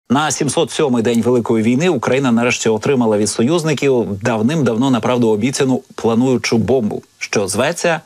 На 707-й день Великої війни Україна нарешті отримала від союзників давним-давно, направду, обіцяну плануючу бомбу, що зветься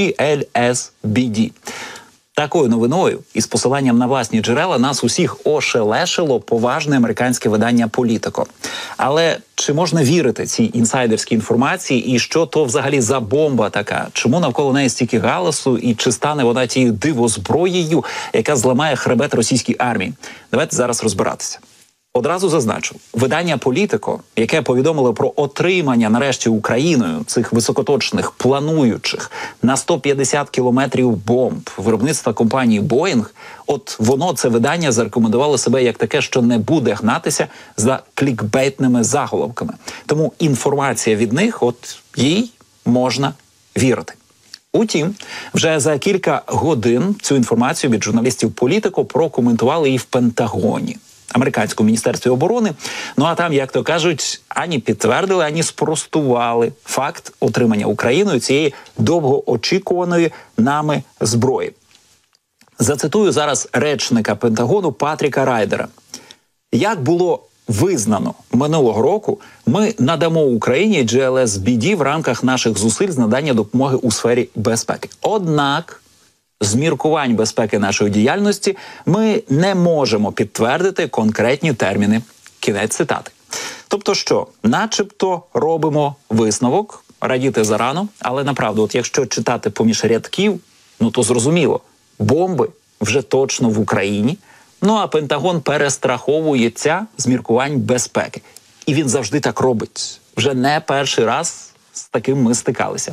GLSBD. Такою новиною із посиланням на власні джерела нас усіх ошелешило поважне американське видання «Політико». Але чи можна вірити цій інсайдерській інформації і що то взагалі за бомба така? Чому навколо неї стільки галасу і чи стане вона тією дивозброєю, яка зламає хребет російській армії? Давайте зараз розбиратися. Одразу зазначу, видання «Політико», яке повідомило про отримання нарешті Україною цих високоточних, плануючих на 150 кілометрів бомб виробництва компанії «Боїнг», от воно, це видання, зарекомендувало себе як таке, що не буде гнатися за клікбейтними заголовками. Тому інформація від них, от їй можна вірити. Утім, вже за кілька годин цю інформацію від журналістів «Політико» прокоментували і в Пентагоні, американському міністерстві оборони. Ну а там, як то кажуть, ані підтвердили, ані спростували факт отримання Україною цієї довгоочікуваної нами зброї. Зацитую зараз речника Пентагону Патріка Райдера. Як було визнано минулого року, ми надамо Україні GLSBD в рамках наших зусиль з надання допомоги у сфері безпеки. Однак, з міркувань безпеки нашої діяльності ми не можемо підтвердити конкретні терміни. Кінець цитати. Тобто що? Начебто робимо висновок, радіти зарано, але направду, от якщо читати поміж рядків, ну то зрозуміло, бомби вже точно в Україні, ну а Пентагон перестраховується з міркувань безпеки. І він завжди так робить. Вже не перший раз з таким ми стикалися.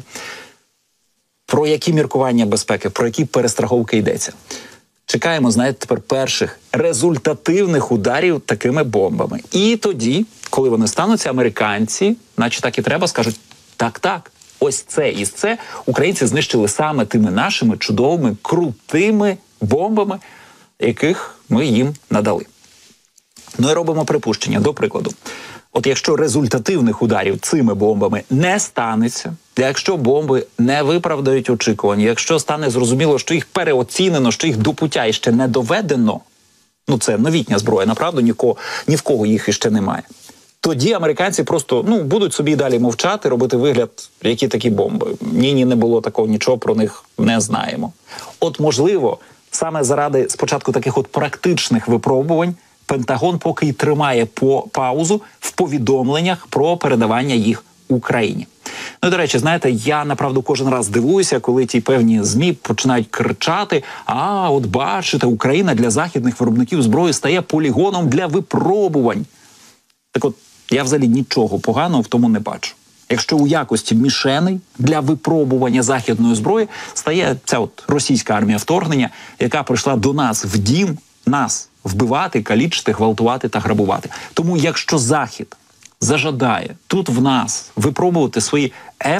Про які міркування безпеки, про які перестраховки йдеться? Чекаємо, знаєте, тепер перших результативних ударів такими бомбами. І тоді, коли вони стануться, американці, наче так і треба, скажуть, так, ось це і це українці знищили саме тими нашими чудовими, крутими бомбами, яких ми їм надали. Ну і робимо припущення, до прикладу. От якщо результативних ударів цими бомбами не станеться, якщо бомби не виправдають очікування, якщо стане зрозуміло, що їх переоцінено, що їх до пуття іще не доведено, ну це новітня зброя, направду, ні в кого їх іще немає, тоді американці просто будуть собі далі мовчати, робити вигляд, які такі бомби. Ні, не було такого, нічого про них не знаємо. От можливо, саме заради спочатку таких от практичних випробувань Пентагон поки й тримає паузу в повідомленнях про передавання їх Україні. Ну, до речі, знаєте, я, направду, кожен раз дивуюся, коли ті певні ЗМІ починають кричати: от бачите, Україна для західних виробників зброї стає полігоном для випробувань. Так от, я взагалі нічого поганого в тому не бачу. Якщо у якості мішеней для випробування західної зброї стає ця от російська армія вторгнення, яка прийшла до нас в дім, нас вбивати, калічити, гвалтувати та грабувати. Тому якщо Захід зажадає тут в нас випробувати свої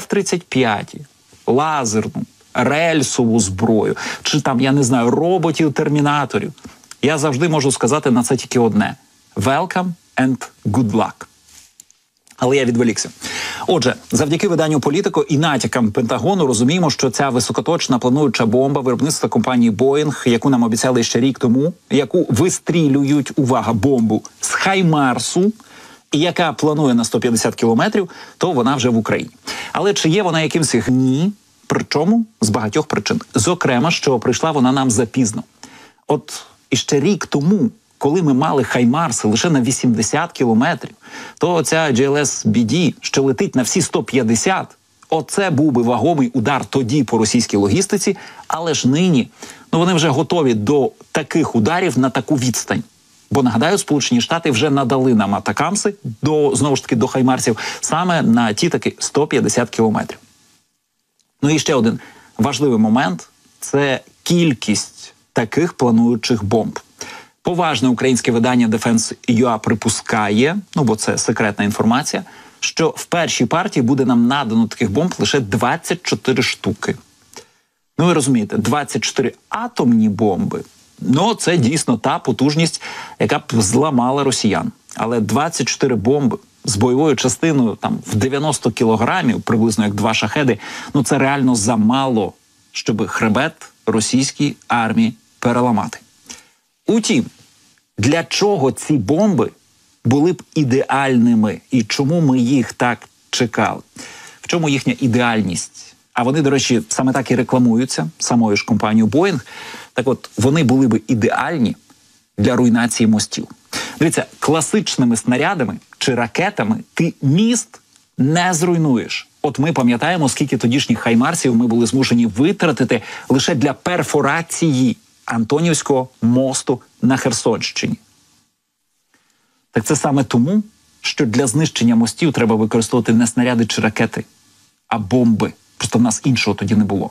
F-35, лазерну, рельсову зброю, чи там, я не знаю, роботів-термінаторів, я завжди можу сказати на це тільки одне: welcome and good luck. Але я відволікся. Отже, завдяки виданню «Політико» і натякам Пентагону розуміємо, що ця високоточна плануюча бомба виробництва компанії «Боїнг», яку нам обіцяли ще рік тому, яку вистрілюють, увага, бомбу з «Хаймарсу», і яка планує на 150 кілометрів, то вона вже в Україні. Але чи є вона якимсь? Ні. Причому з багатьох причин. Зокрема, що прийшла вона нам запізно. От іще рік тому, коли ми мали «Хаймарси» лише на 80 кілометрів, то ця GLSBD, що летить на всі 150, оце був би вагомий удар тоді по російській логістиці, але ж нині вони вже готові до таких ударів на таку відстань. Бо, нагадаю, Сполучені Штати вже надали нам атакамси, знову ж таки, до «Хаймарсів», саме на ті таки 150 кілометрів. Ну і ще один важливий момент – це кількість таких плануючих бомб. Поважне українське видання Defense.ua припускає, бо це секретна інформація, що в першій партії буде нам надано таких бомб лише 24 штуки. Ну, ви розумієте, 24 атомні бомби, це дійсно та потужність, яка б зламала росіян. Але 24 бомби з бойовою частиною в 90 кілограмів, приблизно як 2 шахеди, це реально замало, щоб хребет російській армії переламати. Утім, Для чого ці бомби були б ідеальними і чому ми їх так чекали? В чому їхня ідеальність? А вони, до речі, саме так і рекламуються самою ж компанією Boeing. Так от, вони були б ідеальні для руйнації мостів. Дивіться, класичними снарядами чи ракетами ти міст не зруйнуєш. От ми пам'ятаємо, скільки тодішніх хаймарсів ми були змушені витратити лише для перфорації Антонівського мосту на Херсонщині. Так це саме тому, що для знищення мостів треба використовувати не снаряди чи ракети, а бомби. Просто в нас іншого тоді не було.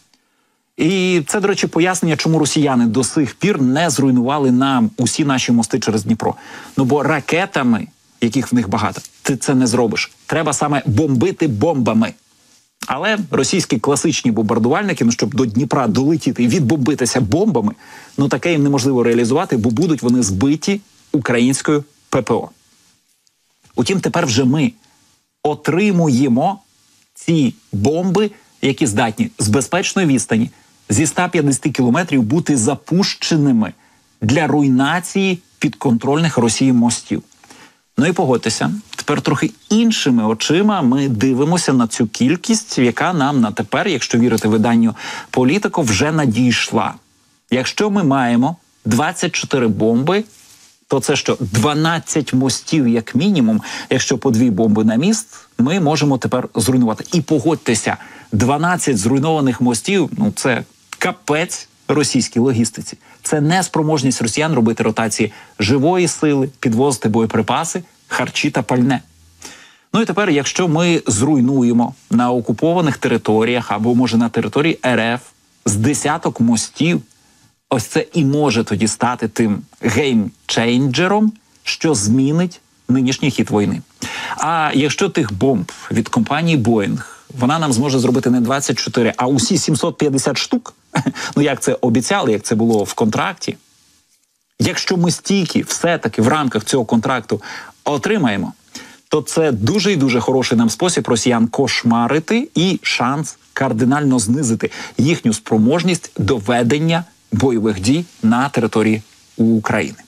І це, до речі, пояснення, чому росіяни до сих пір не зруйнували нам усі наші мости через Дніпро. Ну бо ракетами, яких в них багато, ти це не зробиш. Треба саме бомбити бомбами. Але російські класичні бомбардувальники, щоб до Дніпра долетіти і відбомбитися бомбами, таке їм неможливо реалізувати, бо будуть вони збиті українською ППО. Утім, тепер вже ми отримуємо ці бомби, які здатні з безпечної відстані зі 150 кілометрів бути запущеними для руйнації підконтрольних Росії мостів. Ну і погодьтеся, тепер трохи іншими очима ми дивимося на цю кількість, яка нам на тепер, якщо вірити виданню «Політико», вже надійшла. Якщо ми маємо 24 бомби, то це що, 12 мостів як мінімум, якщо по 2 бомби на міст, ми можемо тепер зруйнувати. І погодьтеся, 12 зруйнованих мостів, це капець російській логістиці. Це неспроможність росіян робити ротації живої сили, підвозити боєприпаси, харчі та пальне. Ну і тепер, якщо ми зруйнуємо на окупованих територіях або, може, на території РФ з десяток мостів, ось це і може тоді стати тим геймчейнджером, що змінить нинішній хід війни. А якщо тих бомб від компанії Boeing, вона нам зможе зробити не 24, а усі 750 штук, як це обіцяли, як це було в контракті, якщо ми стільки все-таки в рамках цього контракту отримаємо, то це дуже і дуже хороший нам спосіб росіян кошмарити і шанс кардинально знизити їхню спроможність до ведення бойових дій на території України.